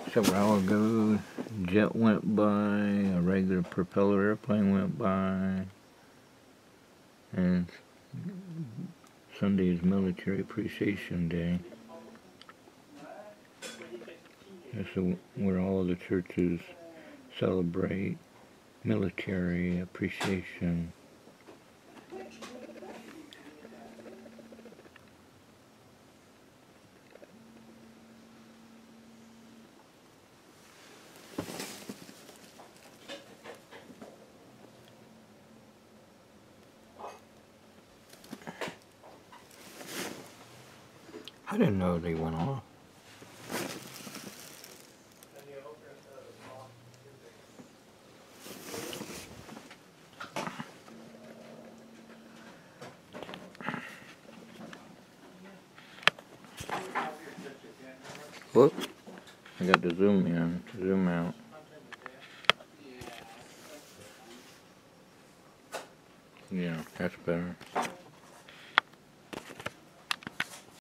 Several hours ago, jet went by, a regular propeller airplane went by, and Sunday is Military Appreciation Day. That's where all the churches celebrate military appreciation. I didn't know they went off. Whoop. I got the zoom in, zoom out. Yeah, that's better.